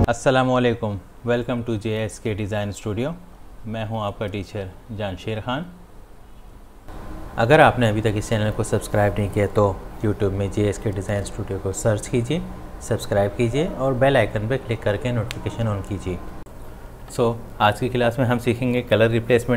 अस्सलामुअलैकुम, welcome to JSK design studio. मैं हूं आपका टीचर जानशेर ख़ान। अगर आपने अभी तक इस चैनल को सब्सक्राइब नहीं किया तो यूट्यूब में JSK डिज़ाइन स्टूडियो को सर्च कीजिए, सब्सक्राइब कीजिए और बेल आइकन पर क्लिक करके नोटिफिकेशन ऑन कीजिए। आज की क्लास में हम सीखेंगे कलर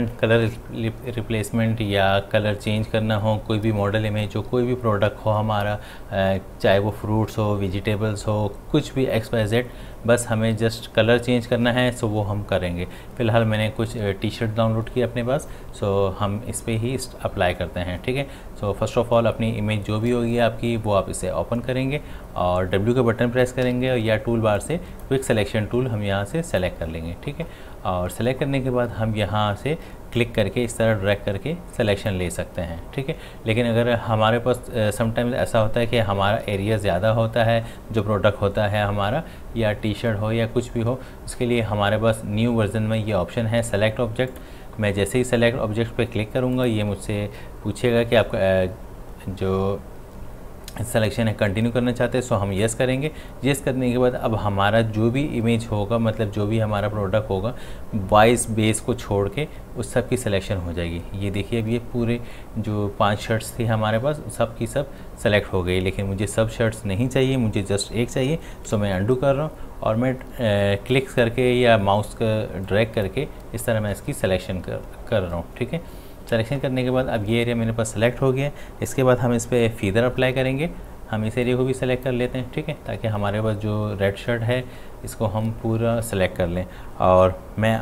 रिप्लेसमेंट या कलर चेंज करना हो कोई भी मॉडल इमेज हो, कोई भी प्रोडक्ट हो हमारा, चाहे वो फ्रूट्स हो, वेजिटेबल्स हो, कुछ भी XYZ, बस हमें जस्ट कलर चेंज करना है। वो हम करेंगे। फ़िलहाल मैंने कुछ टी शर्ट डाउनलोड की अपने पास, हम इस पर ही अप्लाई करते हैं। ठीक है। फर्स्ट ऑफ़ ऑल अपनी इमेज जो भी होगी आपकी वो आप इसे ओपन करेंगे और W का बटन प्रेस करेंगे या टूल बार से क्विक सिलेक्शन टूल हम यहाँ से सेलेक्ट कर लेंगे। ठीक है। और सेलेक्ट करने के बाद हम यहाँ से क्लिक करके इस तरह ड्रैग करके सिलेक्शन ले सकते हैं। ठीक है। लेकिन अगर हमारे पास समटाइम्स ऐसा होता है कि हमारा एरिया ज़्यादा होता है, जो प्रोडक्ट होता है हमारा, या टी शर्ट हो या कुछ भी हो, उसके लिए हमारे पास न्यू वर्जन में ये ऑप्शन है सेलेक्ट ऑब्जेक्ट। मैं जैसे ही सेलेक्ट ऑब्जेक्ट पे क्लिक करूँगा ये मुझसे पूछेगा कि आपका जो सिलेक्शन है कंटिन्यू करना चाहते हैं। हम येस करेंगे। येस करने के बाद अब हमारा जो भी इमेज होगा, मतलब जो भी हमारा प्रोडक्ट होगा, वाइस बेस को छोड़ के उस सब की सिलेक्शन हो जाएगी। ये देखिए अब ये पूरे जो 5 शर्ट्स थी हमारे पास सब की सब सेलेक्ट हो गई, लेकिन मुझे सब शर्ट्स नहीं चाहिए, मुझे जस्ट एक चाहिए। मैं अंडू कर रहा हूँ और मैं क्लिक करके या माउस का ड्रैग करके इस तरह मैं इसकी सिलेक्शन कर रहा हूँ। ठीक है। सिलेक्शन करने के बाद अब ये एरिया मेरे पास सेलेक्ट हो गया। इसके बाद हम इस पर फीदर अप्लाई करेंने। हम इस एरिया को भी सेलेक्ट कर लेते हैं। ठीक है। ताकि हमारे पास जो रेड शर्ट है इसको हम पूरा सेलेक्ट कर लें। और मैं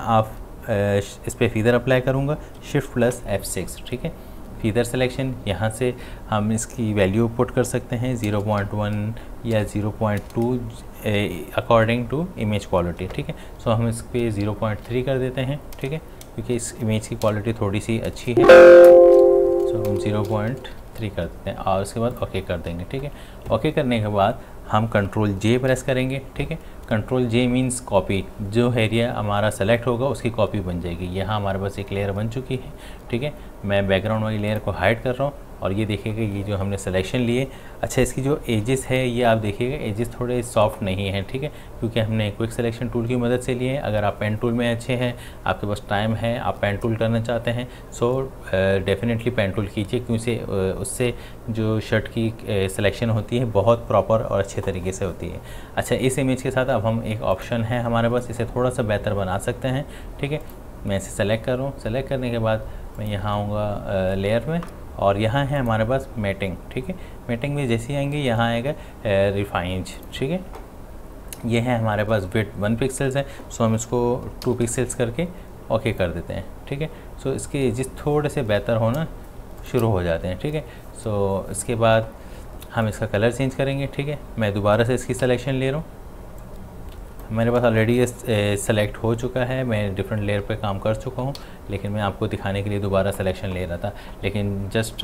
इस पर फीदर अप्लाई करूँगा Shift+F6। ठीक है। फीदर सिलेक्शन यहाँ से हम इसकी वैल्यू पुट कर सकते हैं 0.1 या 0.2 अकॉर्डिंग टू इमेज क्वालिटी। ठीक है। हम इस पर 0.3 कर देते हैं। ठीक है। क्योंकि इस इमेज की क्वालिटी थोड़ी सी अच्छी है। हम 0.3 कर देते हैं और उसके बाद ओके कर देंगे। ठीक है। ओके करने के बाद हम Ctrl+J प्रेस करेंगे। ठीक है। Ctrl+J means copy. जो एरिया हमारा सेलेक्ट होगा उसकी कॉपी बन जाएगी। यहाँ हमारे पास एक लेयर बन चुकी है। ठीक है। मैं बैकग्राउंड वाली लेयर को हाइड कर रहा हूँ और ये देखिएगा ये जो हमने सिलेक्शन लिए, अच्छा इसकी जो एजेस है ये आप देखिएगा एजेस थोड़े सॉफ्ट नहीं हैं। ठीक है। क्योंकि हमने क्विक सिलेक्शन टूल की मदद से लिए हैं। अगर आप पेन टूल में अच्छे हैं, आपके पास टाइम है, आप पेन टूल करना चाहते हैं, डेफिनेटली पेन टूल कीजिए, क्योंकि उससे जो शर्ट की सिलेक्शन होती है बहुत प्रॉपर और अच्छे तरीके से होती है। अच्छा इस इमेज के साथ अब हम एक ऑप्शन है हमारे पास, इसे थोड़ा सा बेहतर बना सकते हैं। ठीक है। मैं इसे सेलेक्ट कर रहा हूँ। सेलेक्ट करने के बाद मैं यहाँ आऊँगा लेयर में और यहाँ है हमारे पास मैटिंग। ठीक है। मैटिंग में जैसे ही आएंगे यहाँ आएगा रिफाइंज। ठीक है। ये है हमारे पास विड्थ 1 पिक्सल्स है। हम इसको 2 पिक्सल्स करके ओके कर देते हैं। ठीक है। इसके एजेस थोड़े से बेहतर होना शुरू हो जाते हैं। ठीक है। इसके बाद हम इसका कलर चेंज करेंगे। ठीक है। मैं दोबारा से इसकी सिलेक्शन ले रहा हूँ। मेरे पास ऑलरेडी ये सेलेक्ट हो चुका है, मैं डिफरेंट लेयर पे काम कर चुका हूँ, लेकिन मैं आपको दिखाने के लिए दोबारा सिलेक्शन ले रहा था। लेकिन जस्ट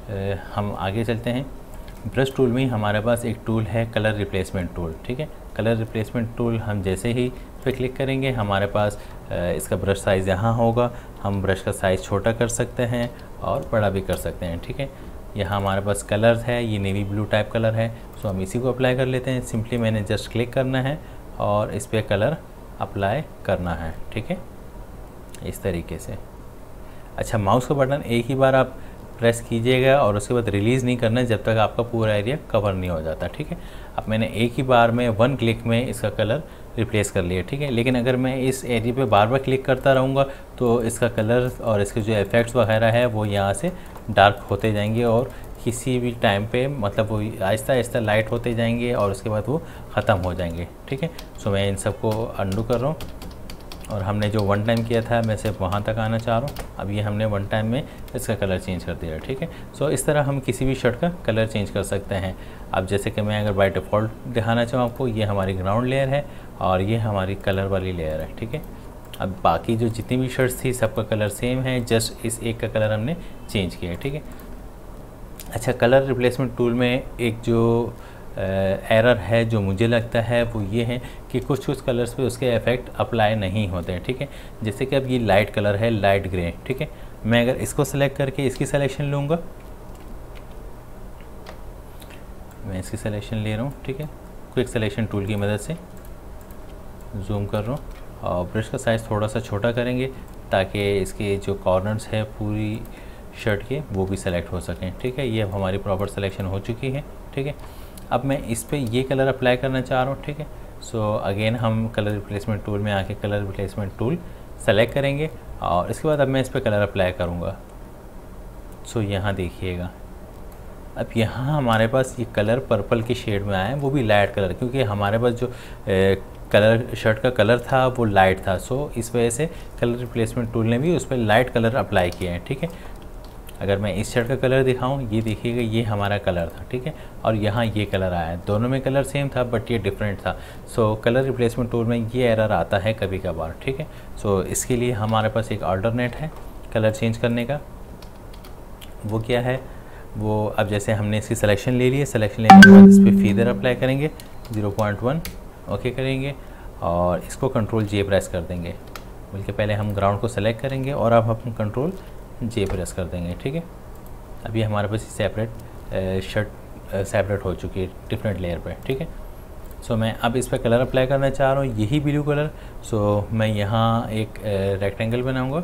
हम आगे चलते हैं। ब्रश टूल में हमारे पास एक टूल है कलर रिप्लेसमेंट टूल। ठीक है। कलर रिप्लेसमेंट टूल हम जैसे ही पे क्लिक करेंगे हमारे पास इसका ब्रश साइज़ यहाँ होगा। हम ब्रश का साइज़ छोटा कर सकते हैं और बड़ा भी कर सकते हैं। ठीक है। यहाँ हमारे पास कलर है, ये नेवी ब्लू टाइप कलर है। हम इसी को अप्लाई कर लेते हैं। सिंपली मैंने जस्ट क्लिक करना है और इस पर कलर अप्लाई करना है। ठीक है। इस तरीके से। अच्छा माउस का बटन एक ही बार आप प्रेस कीजिएगा और उसके बाद रिलीज़ नहीं करना जब तक आपका पूरा एरिया कवर नहीं हो जाता। ठीक है। अब मैंने एक ही बार में 1 क्लिक में इसका कलर रिप्लेस कर लिया। ठीक है। लेकिन अगर मैं इस एरिया पे बार बार क्लिक करता रहूँगा तो इसका कलर और इसके जो इफ़ेक्ट्स वगैरह है वो यहाँ से डार्क होते जाएंगे और किसी भी टाइम पे मतलब वो आहिस्ता आहिस्ता लाइट होते जाएंगे और उसके बाद वो ख़त्म हो जाएंगे। ठीक है। मैं इन सबको अंडू कर रहा हूँ और हमने जो 1 टाइम किया था मैं सिर्फ वहाँ तक आना चाह रहा हूँ। अब ये हमने 1 टाइम में इसका कलर चेंज कर दिया। ठीक है। इस तरह हम किसी भी शर्ट का कलर चेंज कर सकते हैं। अब जैसे कि मैं अगर बाय डिफ़ॉल्ट दिखाना चाहूँ आपको, ये हमारी ग्राउंड लेयर है और ये हमारी कलर वाली लेयर है। ठीक है। अब बाकी जो जितनी भी शर्ट्स थी सबका कलर सेम है, जस्ट इस एक का कलर हमने चेंज किया है। ठीक है। अच्छा कलर रिप्लेसमेंट टूल में एक जो एरर है जो मुझे लगता है वो ये है कि कुछ कुछ कलर्स पे उसके इफ़ेक्ट अप्लाई नहीं होते हैं। ठीक है। जैसे कि अब ये लाइट कलर है, लाइट ग्रे। ठीक है। मैं अगर इसको सेलेक्ट करके इसकी सिलेक्शन लूँगा, मैं इसकी सिलेक्शन ले रहा हूँ। ठीक है। क्विक सिलेक्शन टूल की मदद से जूम कर रहा हूँ और ब्रश का साइज़ थोड़ा सा छोटा करेंगे ताकि इसके जो कॉर्नर्स है पूरी शर्ट के वो भी सेलेक्ट हो सकें। ठीक है, ये अब हमारी प्रॉपर सिलेक्शन हो चुकी है। ठीक है, अब मैं इस पे ये कलर अप्लाई करना चाह रहा हूँ। ठीक है, सो अगेन हम कलर रिप्लेसमेंट टूल में आके कलर रिप्लेसमेंट टूल सेलेक्ट करेंगे और इसके बाद अब मैं इस पर कलर अप्लाई करूँगा। सो यहाँ देखिएगा, अब यहाँ हमारे पास ये कलर पर्पल की शेड में आया है, वो भी लाइट कलर, क्योंकि हमारे पास जो कलर शर्ट का कलर था वो लाइट था। सो इस वजह से कलर रिप्लेसमेंट टूल ने भी उस पर लाइट कलर अप्लाई किया है। ठीक है, अगर मैं इस शर्ट का कलर दिखाऊं, ये देखिएगा ये हमारा कलर था। ठीक है, और यहाँ ये कलर आया है, दोनों में कलर सेम था बट ये डिफरेंट था। सो कलर रिप्लेसमेंट टूल में ये एरर आता है कभी कभार। ठीक है, सो इसके लिए हमारे पास एक अल्टरनेट है कलर चेंज करने का। वो क्या है, वो अब जैसे हमने इसकी सिलेक्शन ले ली है, सिलेक्शन लेने के बाद इस पर फीदर अप्लाई करेंगे 0.1, ओके करेंगे और इसको कंट्रोल जे प्रेस कर देंगे। बल्कि पहले हम ग्राउंड को सेलेक्ट करेंगे और अब हम कंट्रोल जे प्रेस कर देंगे। ठीक है, अभी हमारे पास सेपरेट शर्ट सेपरेट हो चुकी है डिफरेंट लेयर पे। ठीक है, सो मैं अब इस पर कलर अप्लाई करना चाह रहा हूँ, यही ब्लू कलर। सो मैं यहाँ एक रेक्टेंगल बनाऊँगा।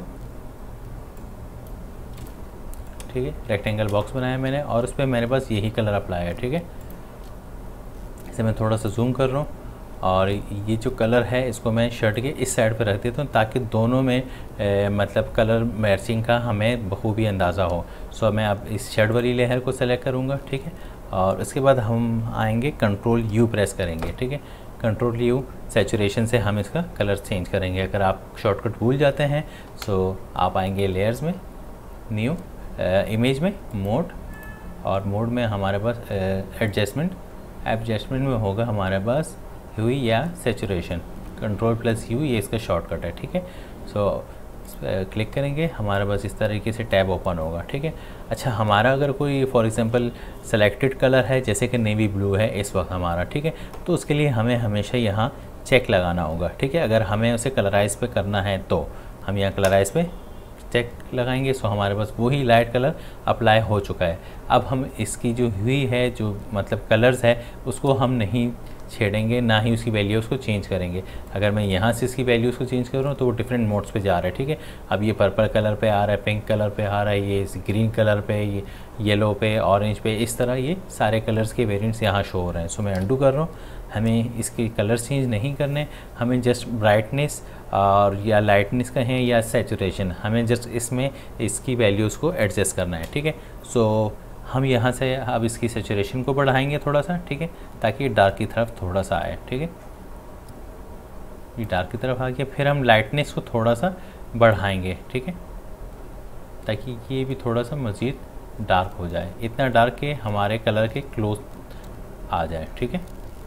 ठीक है, रेक्टेंगल बॉक्स बनाया मैंने और उस पर मेरे पास यही कलर अप्लाई है। ठीक है, इसे मैं थोड़ा सा जूम कर रहा हूँ और ये जो कलर है इसको मैं शर्ट के इस साइड पर रख देता हूँ ताकि दोनों में मतलब कलर मैचिंग का हमें बखूबी अंदाज़ा हो। सो मैं अब इस शर्ट वाली लेयर को सेलेक्ट करूँगा। ठीक है, और उसके बाद हम आएंगे कंट्रोल यू प्रेस करेंगे। ठीक है, कंट्रोल यू सैचुरेशन से हम इसका कलर चेंज करेंगे। अगर आप शॉर्टकट भूल जाते हैं सो आप आएंगे लेयर्स में, न्यू इमेज में, मोड, और मोड में हमारे पास एडजस्टमेंट में होगा हमारे पास ह्यू या सैचुरेशन, कंट्रोल प्लस यू, ये इसका शॉर्टकट है। ठीक है, सो क्लिक करेंगे, हमारे पास इस तरीके से टैब ओपन होगा। ठीक है, अच्छा हमारा अगर कोई फॉर एग्जांपल सेलेक्टेड कलर है जैसे कि नेवी ब्लू है इस वक्त हमारा, ठीक है, तो उसके लिए हमें हमेशा यहाँ चेक लगाना होगा। ठीक है, अगर हमें उसे कलराइज पे करना है तो हम यहाँ कलराइज पे चेक लगाएंगे। सो हमारे पास वही लाइट कलर अप्लाई हो चुका है। अब हम इसकी जो हुई है जो मतलब कलर्स है उसको हम नहीं छेड़ेंगे, ना ही उसकी वैल्यूज़ को चेंज करेंगे। अगर मैं यहाँ से इसकी वैल्यूज़ को चेंज करूँ तो वो डिफरेंट मोड्स पे जा रहा है। ठीक है, अब ये पर्पल कलर पे आ रहा है, पिंक कलर पे आ रहा है, ये ग्रीन कलर पे, ये येलो पे, ऑरेंज पे, इस तरह ये सारे कलर्स के वेरिएंट्स यहाँ शो हो रहे हैं। सो मैं अंडू कर रहा हूँ, हमें इसके कलर्स चेंज नहीं करने, हमें जस्ट ब्राइटनेस और या लाइटनेस कहें या सैचुरेशन, हमें जस्ट इसमें इसकी वैल्यूज़ को एडजस्ट करना है। ठीक है, सो हम यहाँ से अब इसकी सैचुरेशन को बढ़ाएंगे थोड़ा सा। ठीक है, ताकि डार्क की तरफ थोड़ा सा आए। ठीक है, ये डार्क की तरफ आ गया, फिर हम लाइटनेस को थोड़ा सा बढ़ाएंगे। ठीक है, ताकि ये भी थोड़ा सा मज़ीद डार्क हो जाए, इतना डार्क के हमारे कलर के क्लोज आ जाए। ठीक है,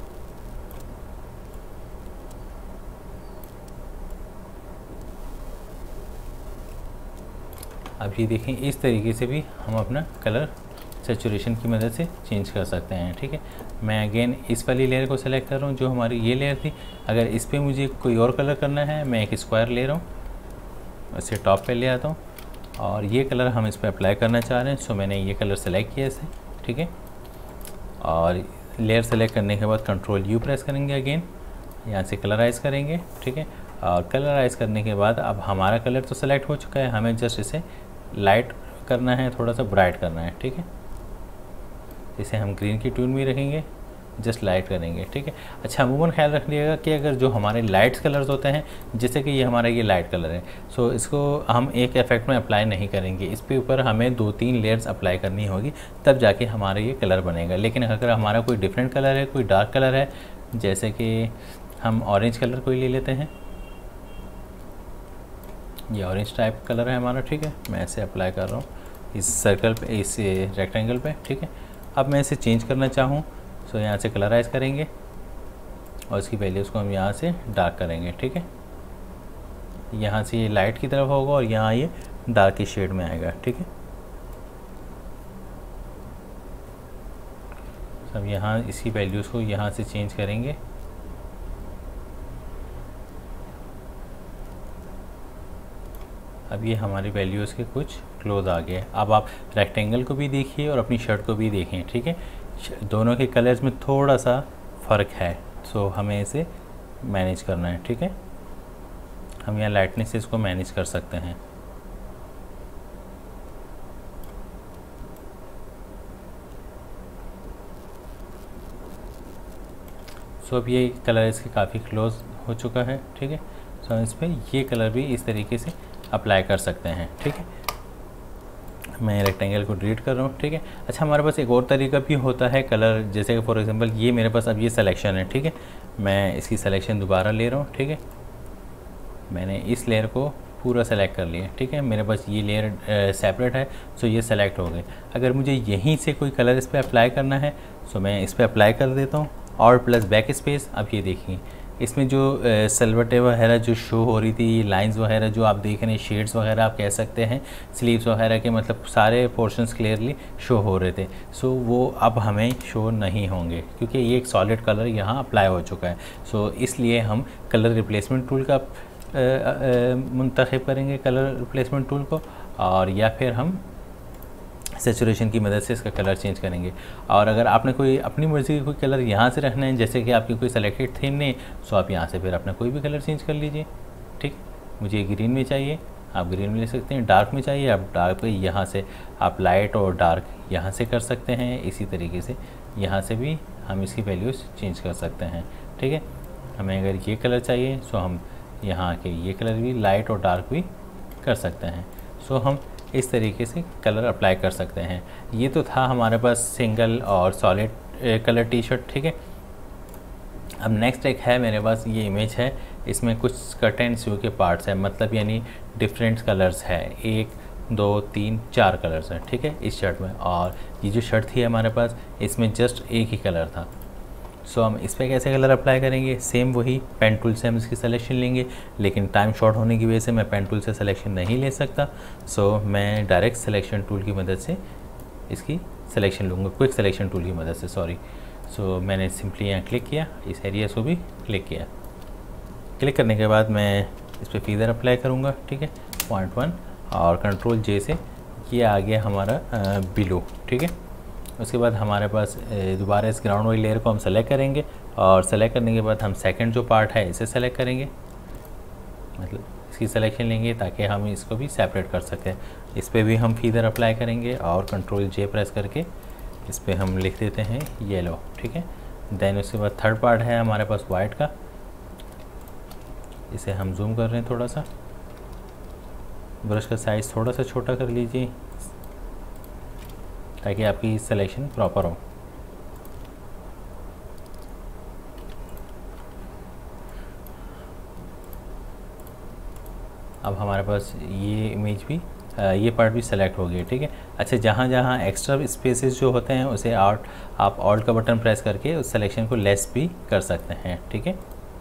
अब ये देखें इस तरीके से भी हम अपना कलर सैचुरेशन की मदद से चेंज कर सकते हैं। ठीक है, मैं अगेन इस वाली लेयर को सेलेक्ट कर रहा हूँ जो हमारी ये लेयर थी। अगर इस पर मुझे कोई और कलर करना है, मैं एक स्क्वायर ले रहा हूँ, इसे टॉप पे ले आता हूँ और ये कलर हम इस पर अप्लाई करना चाह रहे हैं। सो मैंने ये कलर सेलेक्ट किया इसे। ठीक है, और लेयर सेलेक्ट करने के बाद कंट्रोल यू प्रेस करेंगे, अगेन यहाँ से कलराइज़ करेंगे। ठीक है, और कलराइज़ करने के बाद अब हमारा कलर तो सेलेक्ट हो चुका है, हमें जस्ट इसे लाइट करना है, थोड़ा सा ब्राइट करना है। ठीक है, इसे हम ग्रीन की ट्यून में रखेंगे, जस्ट लाइट करेंगे। ठीक है, अच्छा अमूमन ख्याल रखिएगा कि अगर जो हमारे लाइट्स कलर्स होते हैं, जैसे कि ये हमारा ये लाइट कलर है, सो इसको हम एक इफेक्ट में अप्लाई नहीं करेंगे, इस पे ऊपर हमें 2-3 लेयर्स अप्लाई करनी होगी, तब जाके हमारा ये कलर बनेगा। लेकिन अगर हमारा कोई डिफरेंट कलर है, कोई डार्क कलर है, जैसे कि हम ऑरेंज कलर कोई ले लेते हैं, ये ऑरेंज टाइप कलर है हमारा। ठीक है, मैं इसे अप्लाई कर रहा हूँ इस सर्कल पे, इस रेक्टेंगल पे। ठीक है, अब मैं इसे चेंज करना चाहूँ सो यहाँ से कलराइज़ करेंगे और इसकी वैल्यूज़ को हम यहाँ से डार्क करेंगे। ठीक है, यहाँ से ये लाइट की तरफ होगा और यहाँ ये डार्क की शेड में आएगा। ठीक है, अब यहाँ इसकी वैल्यूज़ को यहाँ से चेंज करेंगे। अब ये हमारी वैल्यूज़ के कुछ क्लोज आ गए। अब आप रेक्टेंगल को भी देखिए और अपनी शर्ट को भी देखें। ठीक है, दोनों के कलर्स में थोड़ा सा फ़र्क है, सो हमें इसे मैनेज करना है। ठीक है, हम यहाँ लाइटनेस से इसको मैनेज कर सकते हैं। सो अब ये कलर इसके काफ़ी क्लोज हो चुका है। ठीक है, सो इस पर ये कलर भी इस तरीके से अप्लाई कर सकते हैं। ठीक है, मैं रेक्टेंगल को डिलीट कर रहा हूँ। ठीक है, अच्छा हमारे पास एक और तरीका भी होता है कलर, जैसे कि फॉर एग्जांपल ये मेरे पास अब ये सिलेक्शन है। ठीक है, मैं इसकी सिलेक्शन दोबारा ले रहा हूँ। ठीक है, मैंने इस लेयर को पूरा सेलेक्ट कर लिया। ठीक है, मेरे पास ये लेयर सेपरेट है, सो ये सेलेक्ट हो गए। अगर मुझे यहीं से कोई कलर इस पर अप्लाई करना है, सो मैं इस पर अप्लाई कर देता हूँ और प्लस बैक स्पेस। अब ये देखिए इसमें जो सलवटें वगैरह जो शो हो रही थी, लाइंस वगैरह जो आप देख रहे हैं, शेड्स वगैरह आप कह सकते हैं, स्लीव्स वगैरह के मतलब सारे पोर्शंस क्लियरली शो हो रहे थे। सो वो अब हमें शो नहीं होंगे क्योंकि ये एक सॉलिड कलर यहाँ अप्लाई हो चुका है। सो इसलिए हम कलर रिप्लेसमेंट टूल का मुंतखब करेंगे, कलर रिप्लेसमेंट टूल को, और या फिर हम सेचुरेशन की मदद से इसका कलर चेंज करेंगे। और अगर आपने कोई अपनी मर्ज़ी का कोई कलर यहाँ से रखना है, जैसे कि आपकी कोई सेलेक्टेड थीम नहीं, सो आप यहाँ से फिर अपना कोई भी कलर चेंज कर लीजिए। ठीक, मुझे ग्रीन में चाहिए, आप ग्रीन में ले सकते हैं। डार्क में चाहिए, आप डार्क पे यहाँ से आप लाइट और डार्क यहाँ से कर सकते हैं। इसी तरीके से यहाँ से भी हम इसकी वैल्यूज़ चेंज कर सकते हैं। ठीक है, हमें अगर ये कलर चाहिए, सो हम यहाँ के ये कलर भी लाइट और डार्क भी कर सकते हैं। सो हम इस तरीके से कलर अप्लाई कर सकते हैं। ये तो था हमारे पास सिंगल और सॉलिड कलर टी शर्ट। ठीक है, अब नेक्स्ट एक है मेरे पास ये इमेज है, इसमें कुछ कट एंड स्यू के पार्ट्स हैं, मतलब यानी डिफरेंट कलर्स है, 1 2 3 4 कलर्स हैं। ठीक है, इस शर्ट में, और ये जो शर्ट थी हमारे पास इसमें जस्ट एक ही कलर था। सो हम इस पर कैसे कलर अप्लाई करेंगे, सेम वही पेन टूल से हम इसकी सिलेक्शन लेंगे, लेकिन टाइम शॉर्ट होने की वजह से मैं पेन टूल से सिलेक्शन नहीं ले सकता। सो मैं डायरेक्ट सिलेक्शन टूल की मदद से इसकी सिलेक्शन लूँगा, क्विक सिलेक्शन टूल की मदद से, सॉरी। सो मैंने सिंपली यहाँ क्लिक किया, इस एरिया को भी क्लिक किया। क्लिक करने के बाद मैं इस पर फीदर अप्लाई करूँगा। ठीक है, 0.1 और कंट्रोल जे से ये आ गया हमारा बिलो। ठीक है, उसके बाद हमारे पास दोबारा इस ग्राउंड वाली लेयर को हम सेलेक्ट करेंगे, और सेलेक्ट करने के बाद हम सेकंड जो पार्ट है इसे सेलेक्ट करेंगे, मतलब इसकी सिलेक्शन लेंगे ताकि हम इसको भी सेपरेट कर सकें। इस पर भी हम फीदर अप्लाई करेंगे और कंट्रोल जे प्रेस करके इस पर हम लिख देते हैं येलो। ठीक है, देन उसके बाद थर्ड पार्ट है हमारे पास वाइट का, इसे हम जूम कर रहे हैं थोड़ा सा, ब्रश का साइज़ थोड़ा सा छोटा कर लीजिए ताकि आपकी सिलेक्शन प्रॉपर हो। अब हमारे पास ये इमेज भी ये पार्ट भी सेलेक्ट हो गया। ठीक है, अच्छा जहाँ जहाँ एक्स्ट्रा स्पेसेस जो होते हैं उसे आप ऑल्ट का बटन प्रेस करके उस सिलेक्शन को लेस भी कर सकते हैं। ठीक है,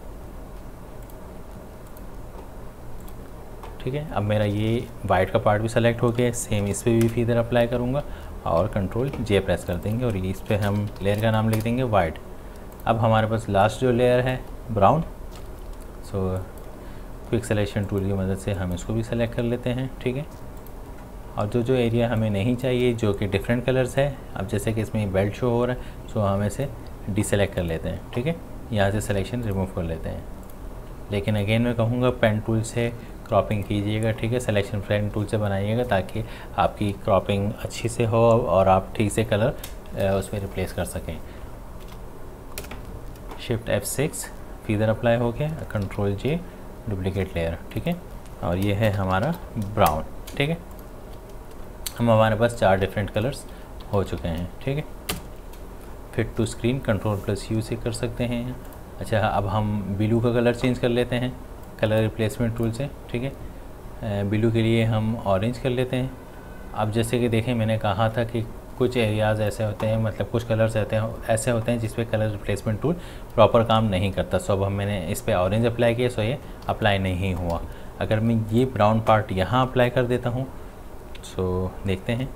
ठीक है, अब मेरा ये वाइट का पार्ट भी सेलेक्ट हो गया। सेम इस पर भी फीदर अप्लाई करूँगा और कंट्रोल जे प्रेस कर देंगे और इस पर हम लेयर का नाम लिख देंगे वाइट। अब हमारे पास लास्ट जो लेयर है brown, so quick selection tool की मदद से हम इसको भी सेलेक्ट कर लेते हैं। ठीक है, और जो एरिया हमें नहीं चाहिए जो कि डिफरेंट कलर्स है, अब जैसे कि इसमें बेल्ट शो हो रहा है, सो हम इसे डिसेलेक्ट कर लेते हैं। ठीक है, यहाँ से सिलेक्शन रिमूव कर लेते हैं। लेकिन अगेन मैं कहूँगा पेन टूल से क्रॉपिंग कीजिएगा। ठीक है, सिलेक्शन पेन टूल से बनाइएगा ताकि आपकी क्रॉपिंग अच्छी से हो और आप ठीक से कलर उसमें रिप्लेस कर सकें। शिफ्ट F6 फीदर अप्लाई हो गया, कंट्रोल जे डुप्लीकेट लेयर। ठीक है, और ये है हमारा ब्राउन। ठीक है, हमारे पास 4 डिफरेंट कलर्स हो चुके हैं। ठीक है, fit to screen control plus U से कर सकते हैं। अच्छा, अब हम ब्लू का कलर चेंज कर लेते हैं कलर रिप्लेसमेंट टूल से। ठीक है, ब्लू के लिए हम ऑरेंज कर लेते हैं। अब जैसे कि देखें मैंने कहा था कि कुछ एरियाज़ ऐसे होते हैं, मतलब कुछ कलर्स ऐसे होते हैं जिस पे कलर रिप्लेसमेंट टूल प्रॉपर काम नहीं करता। सो अब मैंने इस पर ऑरेंज अप्लाई किया, सो ये अप्लाई नहीं हुआ। अगर मैं ये ब्राउन पार्ट यहाँ अप्लाई कर देता हूँ, सो देखते हैं।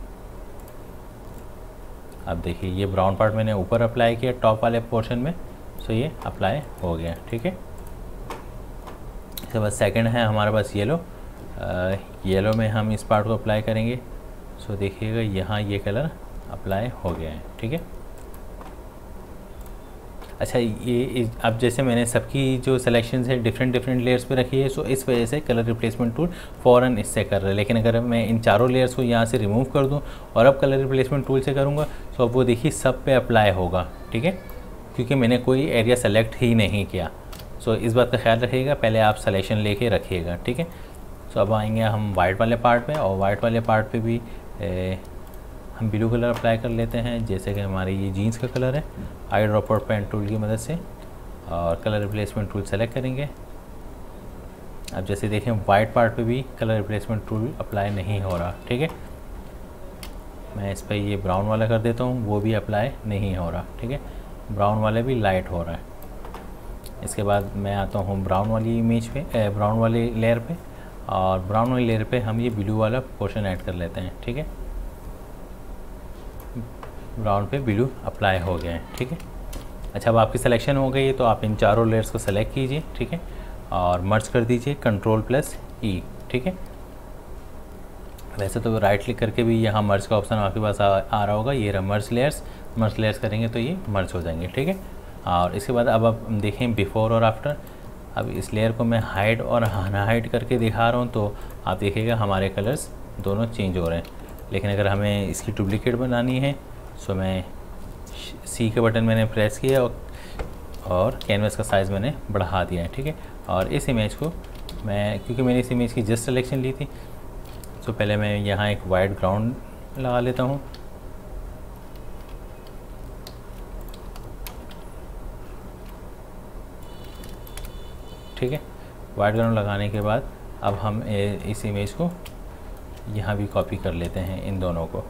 अब देखिए ये ब्राउन पार्ट मैंने ऊपर अप्लाई किया टॉप वाले पोर्शन में, सो ये अप्लाई हो गया। ठीक है, इसके बाद सेकंड है हमारे पास येलो। येलो में हम इस पार्ट को अप्लाई करेंगे, सो देखिएगा यहाँ ये कलर अप्लाई हो गया है। ठीक है, अच्छा ये अब जैसे मैंने सबकी जो सिलेक्शन है डिफरेंट लेयर्स पे रखी है, सो इस वजह से कलर रिप्लेसमेंट टूल फ़ौरन इससे कर रहा है। लेकिन अगर मैं इन चारों लेयर्स को यहाँ से रिमूव कर दूँ और अब कलर रिप्लेसमेंट टूल से करूँगा, तो अब वो देखिए सब पे अप्लाई होगा, ठीक है, क्योंकि मैंने कोई एरिया सेलेक्ट ही नहीं किया। सो इस बात का ख्याल रखिएगा, पहले आप सिलेक्शन लेके रखिएगा, ठीक है। सो अब आएंगे हम वाइट वाले पार्ट पे, और वाइट वाले पार्ट पे भी हम ब्लू कलर अप्लाई कर लेते हैं, जैसे कि हमारी ये जीन्स का कलर है। आई ड्रॉपर पेन टूल की मदद से और कलर रिप्लेसमेंट टूल सेलेक्ट करेंगे। अब जैसे देखें वाइट पार्ट पे भी कलर रिप्लेसमेंट टूल अप्लाई नहीं हो रहा, ठीक है। मैं इस पर ये ब्राउन वाला कर देता हूँ, वो भी अप्लाई नहीं हो रहा, ठीक है। ब्राउन वाले भी लाइट हो रहा है। इसके बाद मैं आता हूँ ब्राउन वाली इमेज पे, ब्राउन वाली लेयर पे, और ब्राउन वाली लेयर पे हम ये ब्लू वाला पोर्शन ऐड कर लेते हैं, ठीक है। ब्राउन पे ब्लू अप्लाई हो गया है, ठीक है। अच्छा, अब आपकी सिलेक्शन हो गई है, तो आप इन चारों लेयर्स को सेलेक्ट कीजिए, ठीक है, और मर्ज कर दीजिए Ctrl+E, ठीक है। वैसे तो राइट क्लिक करके भी यहाँ मर्ज का ऑप्शन आपके पास आ रहा होगा, ये रहा मर्ज लेयर्स करेंगे तो ये मर्ज हो जाएंगे, ठीक है। और इसके बाद अब आप देखें बिफोर और आफ्टर। अब इस लेयर को मैं हाइड और अनहाइड करके दिखा रहा हूँ, तो आप देखिएगा हमारे कलर्स दोनों चेंज हो रहे हैं। लेकिन अगर हमें इसकी डुप्लीकेट बनानी है, सो मैं सी का बटन मैंने प्रेस किया और कैनवस का साइज़ मैंने बढ़ा दिया है, ठीक है। और इस इमेज को मैं, क्योंकि मैंने इस इमेज की जस्ट सिलेक्शन ली थी, सो पहले मैं यहाँ एक वाइट ग्राउंड लगा लेता हूँ। ठीक है, वाइट ग्राउंड लगाने के बाद अब हम इस इमेज को यहाँ भी कॉपी कर लेते हैं, इन दोनों को।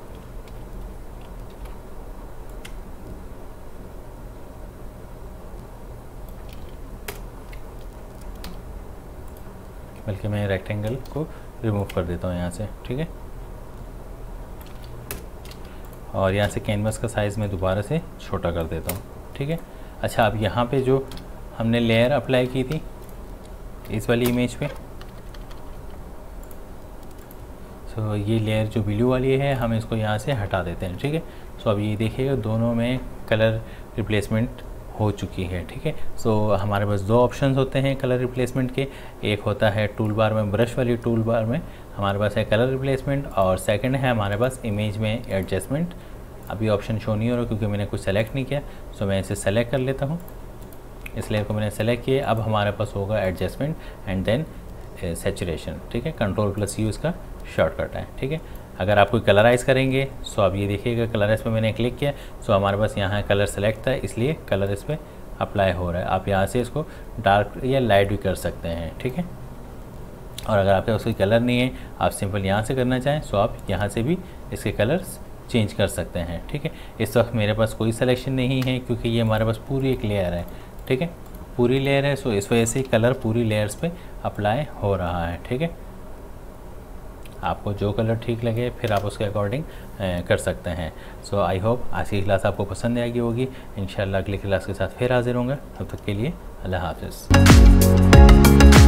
बल्कि मैं रेक्टेंगल को रिमूव कर देता हूँ यहाँ से, ठीक है। और यहाँ से कैनवस का साइज़ मैं दोबारा से छोटा कर देता हूँ, ठीक है। अच्छा, अब यहाँ पे जो हमने लेयर अप्लाई की थी इस वाली इमेज पे, सो ये लेयर जो ब्लू वाली है हम इसको यहाँ से हटा देते हैं, ठीक है। सो अब ये देखिएगा दोनों में कलर रिप्लेसमेंट हो चुकी है, ठीक है। सो हमारे पास दो ऑप्शंस होते हैं कलर रिप्लेसमेंट के। एक होता है टूल बार में, ब्रश वाली टूल बार में हमारे पास है कलर रिप्लेसमेंट, और सेकंड है हमारे पास इमेज में एडजस्टमेंट। अभी ऑप्शन शो नहीं हो रहा क्योंकि मैंने कुछ सेलेक्ट नहीं किया, सो मैं इसे सेलेक्ट कर लेता हूँ। इस लेयर को मैंने सेलेक्ट किया। अब हमारे पास होगा एडजस्टमेंट एंड देन सैचुरेशन, ठीक है। Ctrl+U इसका शॉर्टकट है, ठीक है। अगर आप कोई कलराइज़ करेंगे, सो आप ये देखिएगा कलराइज पे मैंने क्लिक किया, सो हमारे पास यहाँ कलर सेलेक्ट था, इसलिए कलर इस पर अप्लाई हो रहा है। आप यहाँ से इसको डार्क या लाइट भी कर सकते हैं, ठीक है। और अगर आपके पास कोई कलर नहीं है, आप सिंपल यहाँ से करना चाहें, सो आप यहाँ से भी इसके कलर्स चेंज कर सकते हैं, ठीक है। इस वक्त मेरे पास कोई सिलेक्शन नहीं है क्योंकि ये हमारे पास पूरी एक लेयर है, ठीक है, पूरी लेयर है। सो इस वजह से कलर पूरी लेयर्स पे अप्लाई हो रहा है, ठीक है। आपको जो कलर ठीक लगे फिर आप उसके अकॉर्डिंग कर सकते हैं। सो आई होप आज की क्लास आपको पसंद आई होगी। इंशाल्लाह अगली क्लास के साथ फिर हाजिर होंगे। तब तक के लिए अल्लाह हाफ़िज़।